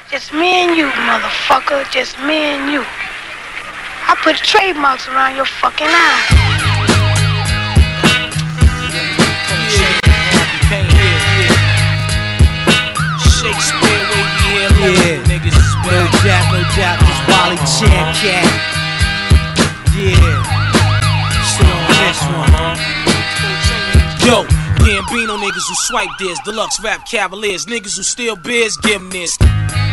Just me and you, motherfucker. Just me and you. I put trademarks around your fucking eye. Shakespeare, niggas is no doubt, this Wally Champ Cat. Yeah, still on this one. Yo, Gambino niggas who swipe this, deluxe rap cavaliers, niggas who steal beers, give them this.